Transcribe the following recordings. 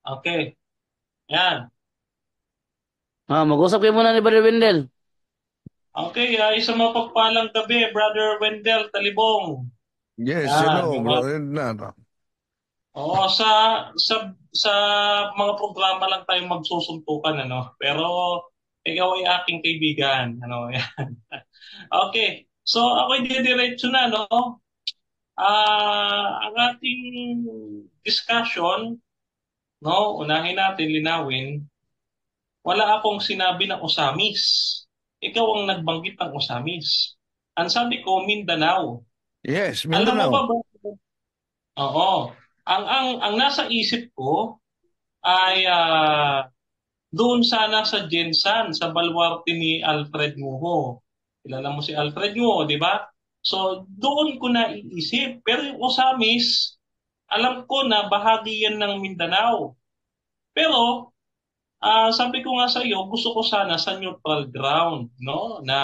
Okay. Yan. Mag-usap kayo muna ni Brother Wendell. Okay, isang mapagpalang gabi, Brother Wendell Talibong. Yes, Yan. hello, bro. Edna. Oo, sa sa mga programa lang tayo magsusuntukan, ano. Pero ikaw ay aking kaibigan, ano. Yan. Okay. So ako'y didiretso na, no. Ang ating discussion, no, unahin natin linawin. Wala akong sinabi ng Osamis. Ikaw ang nagbanggit ng Osamis. Ang sabi ko, Mindanao. Yes, Alam mo ba Mindanao. ba? Oo. Ang nasa isip ko ay doon sana sa Jensan, sa baluarte ni Alfred Muho. Kilala mo si Alfred Muho, di ba? So, doon ko naiisip. Pero yung Osamis, alam ko na bahagi yan ng Mindanao. Pero sabi ko nga sa iyo, gusto ko sana sa neutral ground, no? Na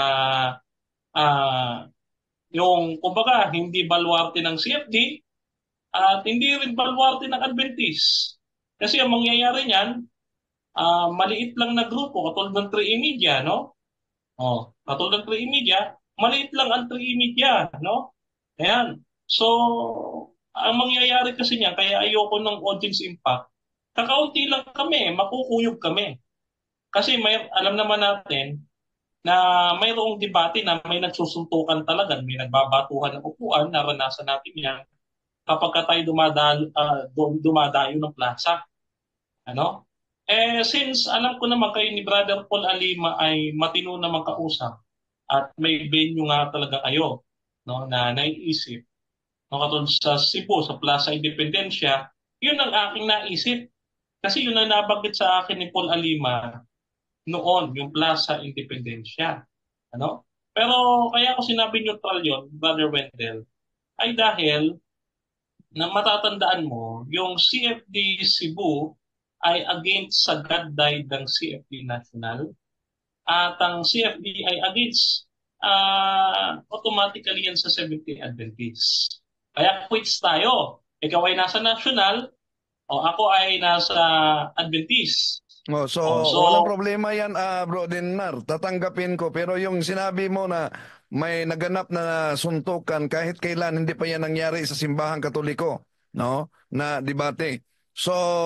ah, yung kumbaga hindi baluarte ng CFD at hindi rin baluarte ng Adventist. Kasi ang mangyayari niyan, maliit lang na grupo katulad ng 3E Media, no? Oh, katulad ng 3E Media, maliit lang ang 3E Media, no? Ayan. So, ang mangyayari kasi niyan, kaya ayoko ng audience impact, kakaunti lang kami, makukuyog kami. Kasi alam naman natin na mayroong debate na may nagsusuntukan talaga, may nagbabatuhan ng upuan, naranasan natin yan kapag ka tayo dumadayo ng plaza. Ano? Since alam ko naman kayo ni Brother Paul Alima ay matino na makausap at may venue nga talaga kayo, no, na naiisip, no, katulad sa Cebu, sa Plaza Independencia, yun ang aking naisip. Kasi yun ang nabanggit sa akin ni Paul Alima noon, yung Plaza Independencia. Ano? Pero kaya ko sinabi neutral yon, Brother Wendell, ay dahil na matatandaan mo, yung CFD Cebu ay against sa God died ng CFD National at ang CFD ay against automatically yan sa Seventh-day Adventist. Kaya quits tayo. Ikaw ay nasa National o ako ay nasa Adventist. Oh, so, O, so, walang problema yan, bro Dinar. Tatanggapin ko. Pero yung sinabi mo na may naganap na suntukan kahit kailan, hindi pa yan nangyari sa simbahang katoliko, no? Na debate. So,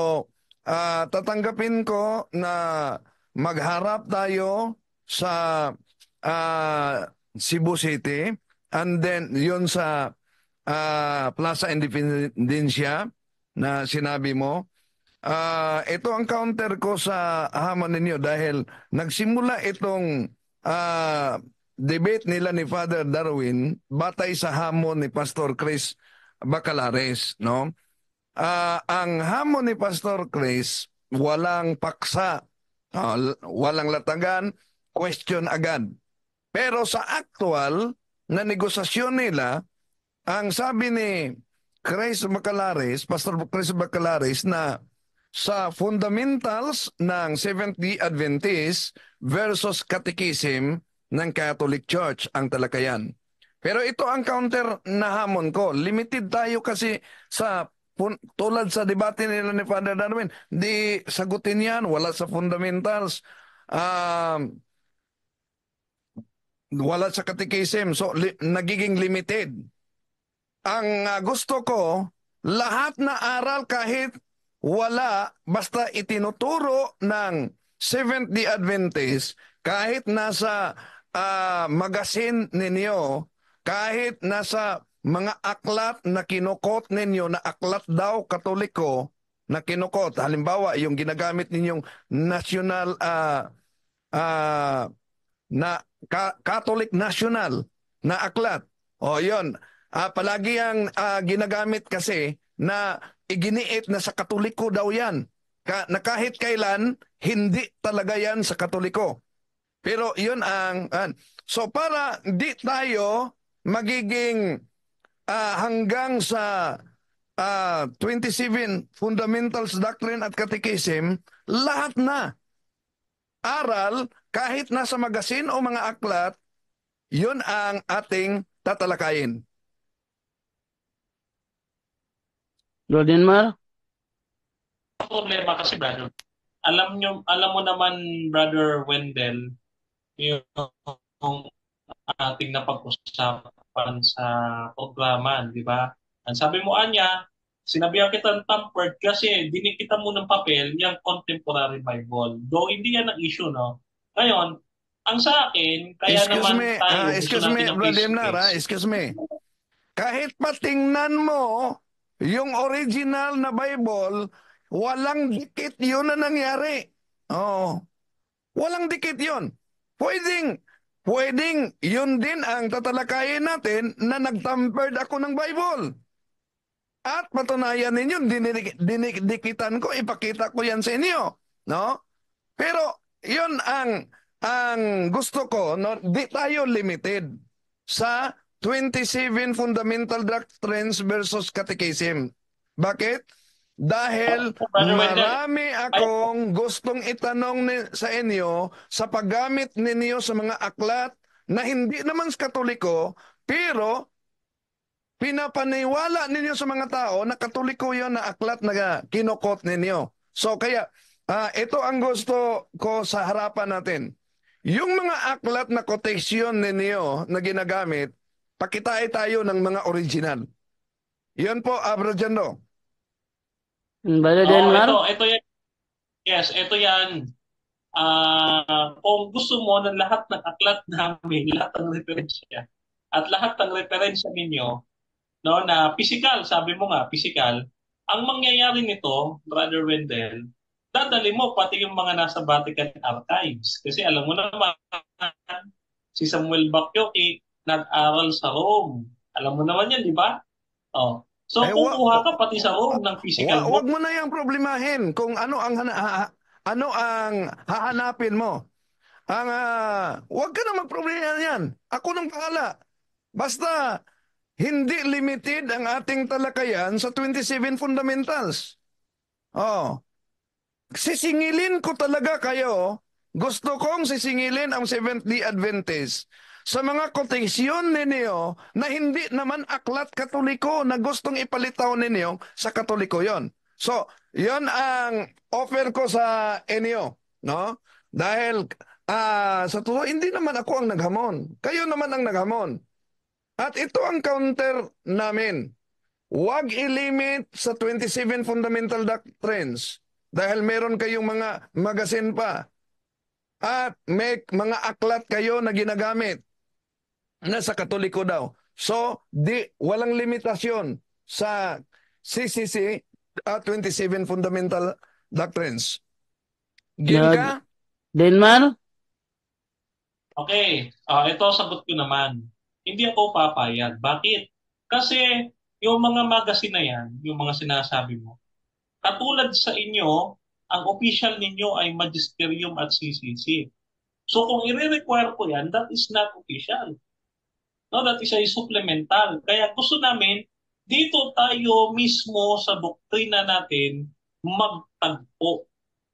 tatanggapin ko na magharap tayo sa Cebu City and then yun sa Plaza Independencia na sinabi mo. Ito ang counter ko sa hamon ninyo dahil nagsimula itong debate nila ni Father Darwin batay sa hamon ni Pastor Chris Bacalares, no? Ang hamon ni Pastor Chris, walang paksa, walang latagan, question agad. Pero sa actual na negosasyon nila, ang sabi ni Chris Bacalares, Pastor Chris Bacalares, na sa fundamentals ng Seventh-day Adventist versus Catechism ng Catholic Church ang talakayan. Pero ito ang counter na hamon ko. Limited tayo kasi sa tulad sa debate nila ni Father Darwin, di sagutin yan, wala sa fundamentals, wala sa catechism, so nagiging limited. Ang gusto ko, lahat na aral kahit wala, basta itinuturo ng Seventh-day Adventist, kahit nasa magasin ninyo, kahit nasa mga aklat na kinukot ninyo, na aklat daw katoliko, na kinukot, halimbawa yung ginagamit ninyong national na Catholic National na aklat. O yon, palagi ang ginagamit kasi na iginiit na sa Katoliko daw yan. Na kahit kailan, hindi talaga yan sa Katoliko. Pero yun so para di tayo magiging hanggang sa 27 Fundamentals Doctrine at Catechism, lahat na aral, kahit nasa magasin o mga aklat, yun ang ating tatalakayin. Brother Denmar? problema kasi, brother, alam mo naman, Brother Wendell, yung ating napag-usapan sa programa, di ba? Ang sabi mo, Anya, sinabihan kita ng tampered kasi dinikita mo ng papel yung contemporary Bible. Though hindi yan ang issue, no? Ngayon, ang sa akin, kaya naman tayo gusto Excuse me, natin ng Brother Emnar, face-to-face. excuse me. Kahit patingnan mo yung original na Bible, walang dikit yun na nangyari. Oo. Walang dikit yun. Pwedeng yun din ang tatalakayin natin na nagtampered ako ng Bible. At patunayan ninyo, dinidikitan ko, ipakita ko yan sa inyo. No? Pero yun ang gusto ko, no? Di tayo limited sa 27 fundamental doctrines versus catechism. Bakit? Dahil Brother Wendell, marami ay, akong gustong itanong sa inyo sa paggamit ninyo sa mga aklat na hindi naman sa Katoliko, pero pinapaniwala ninyo sa mga tao na Katoliko yon na aklat na kinukot ninyo. So kaya, ito ang gusto ko sa harapan natin. Yung mga aklat na quotation ninyo na ginagamit, pakitain tayo ng mga original. Yan po, Abrajando. Brother Denmar? ito yan. Yes, ito yan. Kung gusto mo ng lahat ng aklat namin, lahat ng referensya, at lahat ng referensya ninyo, no, na physical, sabi mo nga, physical, ang mangyayari nito, Brother Wendell, dadali mo pati yung mga nasa Vatican Archives. Kasi alam mo naman, si Samuel Bacchiochi nag-aral sa Rome. Alam mo naman yan, di ba? Oh. So, kukuha ka pati sa Rome ng physical Wag book. mo na yang problemahin kung ano ang hahanapin mo. Wag ka na magproblema yan. Ako nang pahala. Basta hindi limited ang ating talakayan sa 27 fundamentals. Oh. Sisingilin ko talaga kayo. Gusto kong sisingilin ang Seventh-day Adventist sa mga koteksyon ninyo na hindi naman aklat Katoliko na gustong ipalitaw ninyo sa Katoliko yon. So, yon ang offer ko sa inyo. No? Dahil sa totoo, hindi naman ako ang naghamon. Kayo naman ang naghamon. At ito ang counter namin. Huwag ilimit sa 27 fundamental doctrines dahil meron kayong mga magasin pa at may mga aklat kayo na ginagamit na sa Katoliko daw. So, walang limitasyon sa CCC 27 fundamental doctrines. Game ka? Denmar? Okay, ito sagot ko naman. Hindi ako papayag. Bakit? Kasi yung mga magazine na yan, yung mga sinasabi mo, katulad sa inyo, ang official ninyo ay Magisterium at CCC. So kung i-require ko yan, that is not official. No, that is a supplemental. Kaya gusto namin, dito tayo mismo sa doktrina natin magtagpo.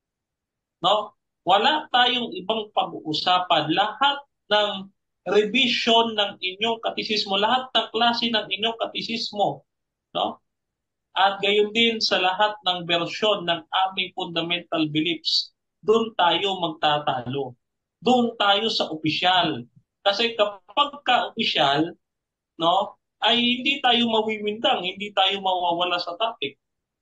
No? Wala tayong ibang pag-uusapan. Lahat ng revision ng inyong katisismo, lahat ng klase ng inyong katisismo, no? At gayon din sa lahat ng bersyon ng aming fundamental beliefs, doon tayo magtatalo. Doon tayo sa opisyal. Kasi kapag ka-opisyal, no, ay hindi tayo mawiwindang, hindi tayo mawawala sa topic.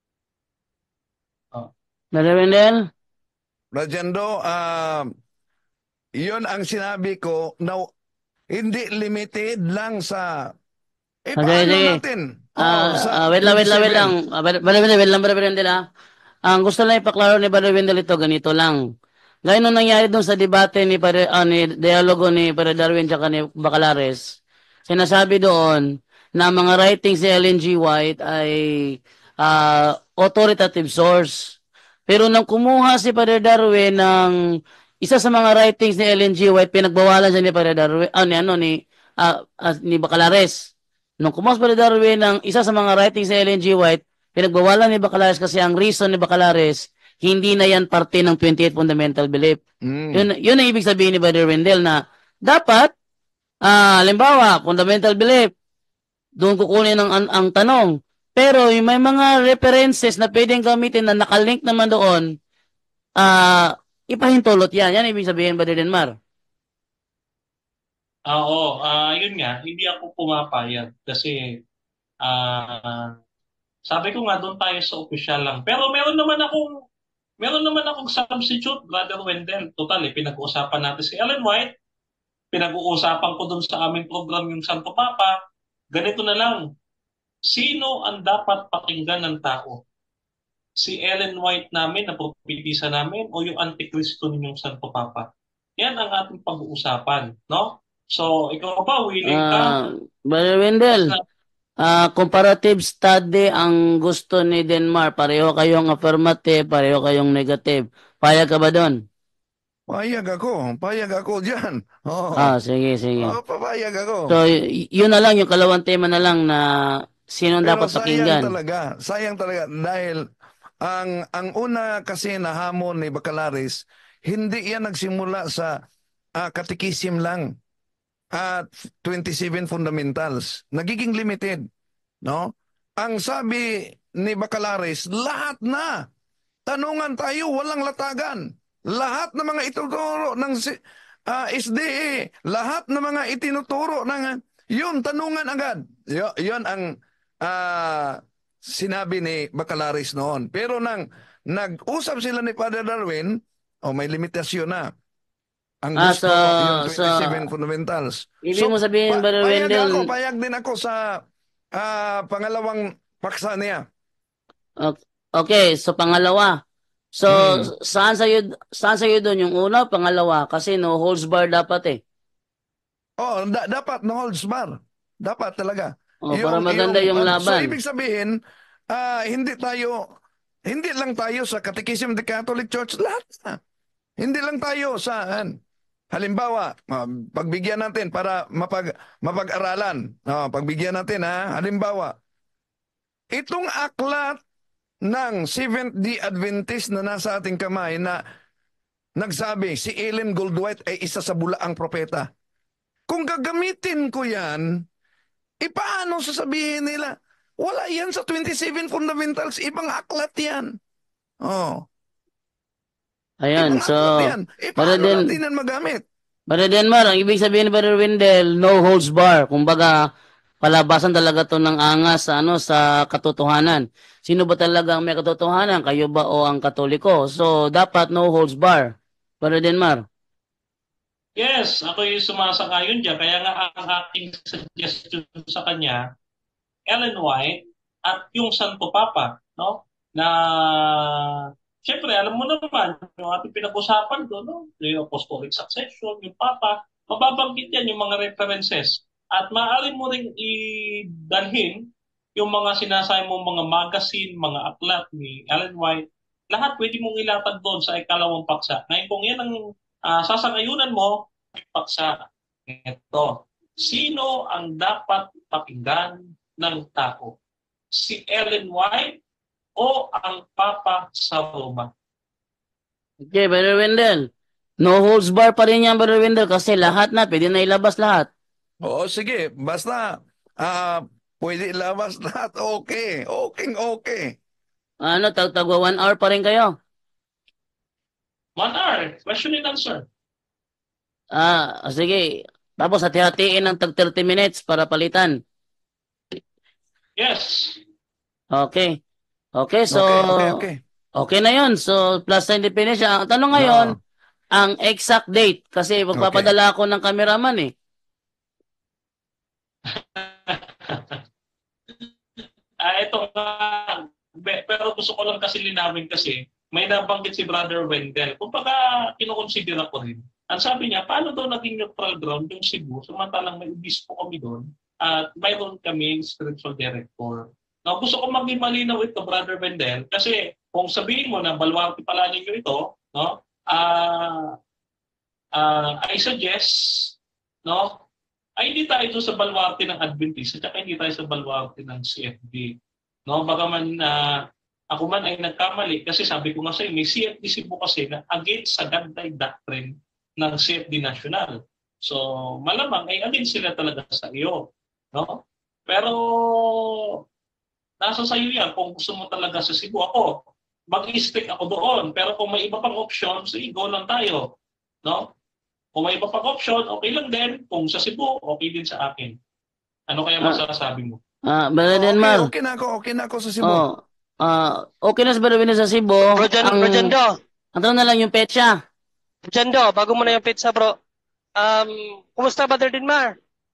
Brother Wendell? Rajendo, yun ang sinabi ko na hindi limited lang sa paano natin? Wait lang. Wait lang, Brother Wendell, ha? Ang gusto lang ipaklaro ni Brother Wendell ito, ganito lang. Gaya nung nangyari doon sa debate ni dialogo ni Brother Darwin at ni Bacalares, sinasabi doon na mga writings ni Ellen G. White ay authoritative source. Pero nang kumuha si Brother Darwin ng isa sa mga writings ni Ellen G. White, pinagbawalan siya ni Brother Darwin, ni Bacalares. Nung kumuha si Brother Darwin ng isa sa mga writings ni Ellen G. White, pinagbawalan ni Bacalares kasi ang reason ni Bacalares, hindi na yan parte ng 28 fundamental belief. Yun ang ibig sabihin ni Brother Wendell na dapat, halimbawa, fundamental belief, doon kukunin ang tanong. Pero yung may mga references na pwedeng gamitin na nakalink naman doon, ipahintulot yan. Yan ibig sabihin, Brother Denmar. Oo, yun nga, hindi ako pumapayag kasi ah sabi ko nga doon tayo sa opisyal lang. Pero meron naman akong substitute, Brother Wendell. Total, pinag-uusapan natin si Ellen White, pinag-uusapan ko doon sa aming program yung Santo Papa. Ganito na lang, sino ang dapat pakinggan ng tao? Si Ellen White namin na propetisa namin o yung Antikristo ninyong Santo Papa? Yan ang ating pag-uusapan, no? So, ikaw ba, willing ka? Brother Yes Wendell, na. comparative study ang gusto ni Denmar. Pareho kayong affirmative, pareho kayong negative. Payag ka ba doon? Payag ako dyan. Oo, Sige, sige. papayag ako. So, yun na lang, yung kalawang tema na lang na sinong Pero dapat pakinggan. sayang talaga dahil ang una kasi na hamon ni Bacalaris, hindi yan nagsimula sa katikisim lang at 27 fundamentals. Nagiging limited, no? Ang sabi ni Bacalaris, lahat na tanungan tayo, walang latagan. Lahat ng mga ituturo ng SDA, lahat ng mga itinuturo ng yun, tanungan agad. Yun ang sinabi ni Bacalaris noon. Pero nang nag-usap sila ni Father Darwin, may limitasyon na. Ang So, gusto, yung so, 27 fundamentals. ibig mo sabihin, Brother Wendell, Payag din ako sa pangalawang paksa niya. okay, so pangalawa. So, saan sa'yo doon yung una, pangalawa? Kasi no holds bar dapat eh. Dapat no holds bar. Dapat talaga. Para maganda yung So laban. ibig sabihin, hindi lang tayo sa Catechism of the Catholic Church, lahat na. Hindi lang tayo sa halimbawa, pagbigyan natin para mapag-aralan. Pagbigyan natin halimbawa, itong aklat ng Seventh-day Adventist na nasa ating kamay na nagsabi, si Ellen Goldwhite ay isa sa bulaang propeta. Kung gagamitin ko yan, paano sasabihin nila? Wala yan sa 27 fundamentals, ibang aklat yan. Ayan, Ibang so, aklat yan. para Paano natin din, yan magamit? para Denmar, ang ibig sabihin ni Brother Wendell, no holds bar. Kumbaga, palabasan talaga to ng angas sa katotohanan. Sino ba talaga ang may katotohanan? Kayo ba o ang Katoliko? So, dapat no holds bar. Brother Denmar. Yes, ako yung sumasang-ayon dyan. Kaya nga ang aking suggestion sa kanya, Ellen White at yung Santo Papa, no? Na, syempre, alam mo naman, yung ating pinag-usapan doon, no? Yung apostolic succession, yung Papa, mababanggit yan yung mga references. At maaari mo ring idalhin yung mga sinasabi mong mga magazine, mga aklat ni Ellen White, lahat pwede mong ilatag doon sa ikalawang paksa. Ngayon, kung yan ang sasangayunan mo, paksa, ito. Sino ang dapat pakinggan ng tao? Si Ellen White o ang Papa sa Roma? Okay, Brother Wendell. No holds bar pa rin yan, Brother Wendell, kasi lahat na, pwede na ilabas lahat. Sige, basta pwede ilabas lahat, okay. Okay. Tagwa 1 hour pa rin kayo. 1 hour, question and answer. Sige. Tapos hati-hatiin ng tag 30 minutes para palitan. Yes. Okay. Okay, so Okay. okay na 'yon. So plus sa independence. Ang tanong ngayon, ang exact date kasi magpapadala ako ng cameraman eh. Ito nga, pero gusto ko lang kasi linawin kasi may nabanggit si Brother Wendell. Kung baka kinukonsidera ko rin. Ang sabi niya, paano daw naging neutral ground yung Cebu, samantalang may obispo kami doon at mayroon kaming spiritual director. Now, gusto ko maging malinaw ito, Brother Wendell, kasi kung sabihin mo na baluarte pala ninyo ito, no, I suggest, no, ay hindi tayo doon sa baluarte ng Adventist at hindi tayo sa baluarte ng CFD. No, baka man ako man ay nagkamali kasi sabi ko nga sa iyo, may CFD Cebu kasi na against sa Gantay doctrine ng CFD National. So, malamang ay against sila talaga sa iyo, no? Pero nasa sayo yan. Kung gusto mo talaga sa Cebu, ako, mag-stick ako doon. Pero kung may iba pang option, sige, go lang tayo. No? Kung may iba pang option, okay lang din. Kung sa Cebu, okay din sa akin. Ano kaya Ah, masasabi mo? Brother Okay, Denmar. okay na ako sa Cebu. Oh, okay na sa Brother Winnie sa Cebu. Bro Jando, Ang tanong na lang yung petsa. Jando, bago mo na yung pizza, bro. Kumusta, Brother Dinmar?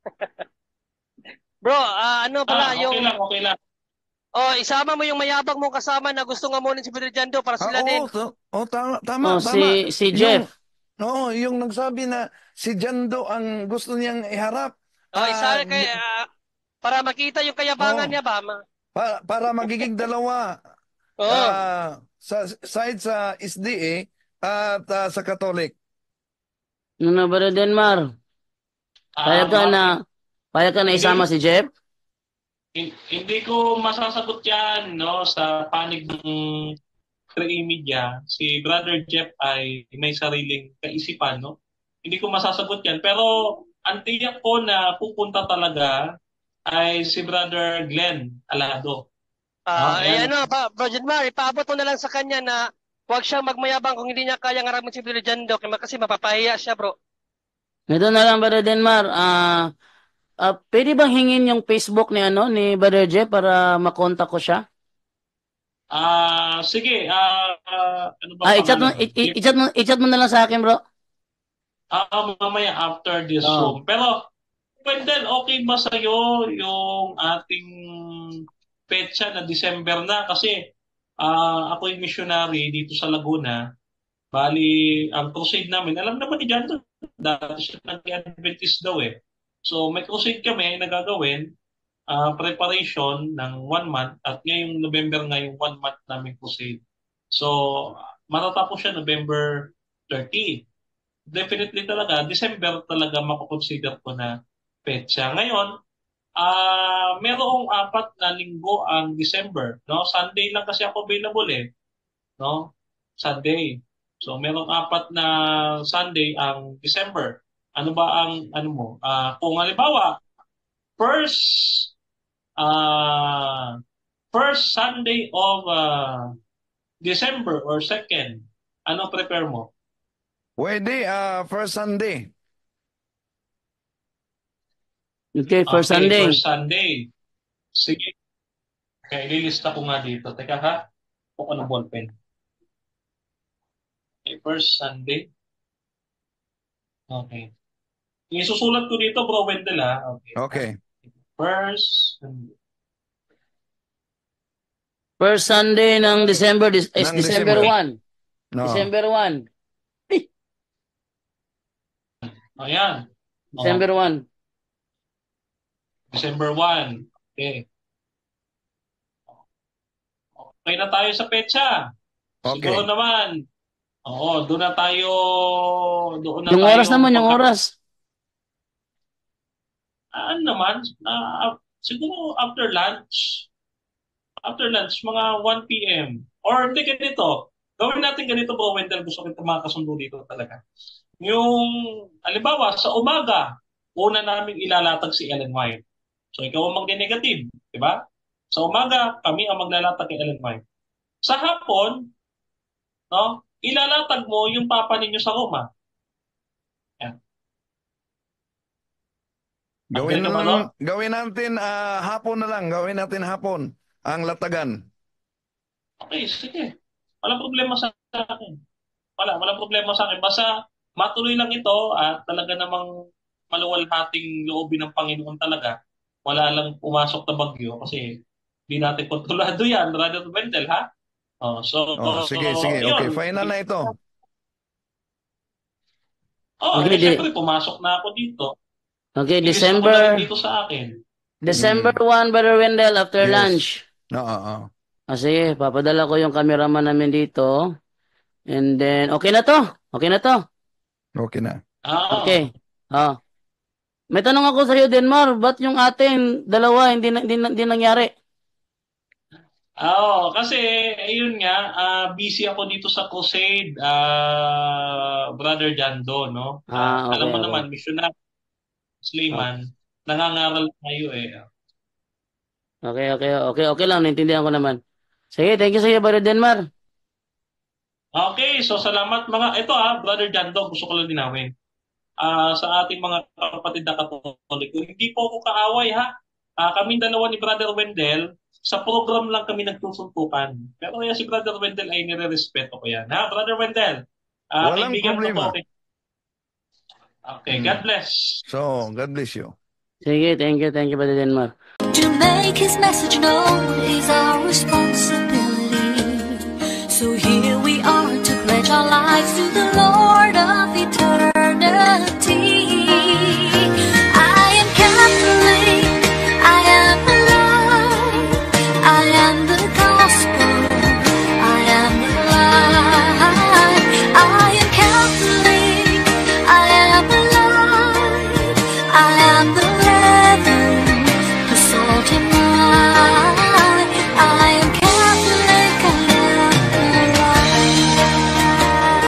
Bro, ano pala, Okay lang, okay lang. isama mo yung mayabang mong kasama na gusto nga muna si Brother Jando para sila din. Tama. Si Jeff. Yung nagsabi na si Jando ang gusto niyang iharap. Isa kay, para makita yung kayabangan Oh. niya ba? Para magiging dalawa Oo. sa side sa SDA at sa Catholic. Ano, Brother Denmar? Payag ka na, payag ka na isama si Jeff? Hindi ko masasagot yan, no, sa panig ng 3A Media. Si Brother Jeff ay may sariling kaisipan, no? Hindi ko masasagot yan. Pero ang tiyak ko na pupunta talaga ay si Brother Glenn Alado. Ayan. Bro Dinmar, ipaabot mo na lang sa kanya na huwag siyang magmayabang kung hindi niya kayang harapin si Brother Jando kasi mapapahiya siya, bro. Ito na lang, Brother Denmar. Pwede bang hingin yung Facebook ni Brother Jeff para makontak ko siya? Sige. Ano ba I-chat mo, pangalan? i-chat mo na lang sa akin, bro. Mamaya after this Oo. Zoom. Pero, Wendell, okay ba sa'yo yung ating petsa na December na? Kasi ako yung missionary dito sa Laguna. Bali, ang crusade namin, alam naman ni John to, dati siya nag-Adventist daw eh. So, may crusade kami na gagawin, preparation ng 1 month, at ngayong November nga yung 1 month namin crusade. So, matatapos siya November 30. Definitely talaga, December talaga makukonsider ko na petsa. Ngayon, merong 4 na linggo ang December, no? Sunday lang kasi ako available eh, no? Sunday. So, merong 4 na Sunday ang December. Ano ba ang ano mo? Kung halimbawa, first uh, first Sunday of December or second, ano prepare mo? Pwede, first Sunday. Okay, first Sunday. First Sunday. Sige. Okay, ililista ko nga dito. Teka ha. Ako ng ballpen. Okay, first Sunday. Okay. Isusulat ko dito, Bro Wendell, ha? Okay. First Sunday. First Sunday ng December is Ng December December. 1. No. December 1. Ayan. December 1. December 1. Okay. Okay na tayo sa petsa. Okay. Siguro naman. Oo, doon na tayo. Yung oras naman, yung oras. Ano naman? Siguro after lunch. After lunch, mga 1 p.m. Or hindi ganito. Gawin natin ganito, Bro Wendell. Gusto ko makasundo dito talaga. Yung, halimbawa, sa umaga, una namin ilalatag si Ellen White. So, ikaw ang magne-negative, di ba? Sa umaga, kami ang maglalatag kay Ellen White. Sa hapon, no, ilalatag mo yung papa ninyo sa Roma. Yan. Gawin natin hapon na lang. Gawin natin hapon ang latagan. Okay, sige. Walang problema sa akin. Walang problema sa akin. Basta matuloy lang ito at talaga namang maluwalhating loobin ng Panginoon talaga. Wala lang pumasok na bagyo kasi hindi natin kontrolado yan, Brother Wendell, ha? Sige. Yun. Okay, final na ito. Okay, Siyempre, pumasok na ako dito. Okay, Ilis ako na rin dito sa akin. December 1, Brother Wendell, after Yes. lunch. Oo. Sige, papadala ko yung cameraman namin dito. And then, okay na to. Okay na to. Okay na. Okay. May tanong ako sa iyo, Denmar. Ba't yung ating dalawa hindi nangyari? Kasi ayun nga, busy ako dito sa crusade, Brother Jando, no? Okay, alam mo okay. naman, missionary, Slayman, nangangaral tayo eh. Okay lang, naintindihan ko naman. Sige, thank you sa iyo, Brother Denmar. Okay, so salamat ito Brother Jando, gusto ko lang linawin. Sa ating mga kapatid na Katoliko, hindi po ako kaaway ha. Kaming dalawa ni Brother Wendell, sa program lang kami nagsusuntukan. Pero yan si Brother Wendell ay nire-respeto ko yan. Ha, Brother Wendell? Walang Kaibigan ko to. problema. Okay, God bless. So, God bless you. Sige, thank you, Brother Denmar. To make his message known is our responsibility.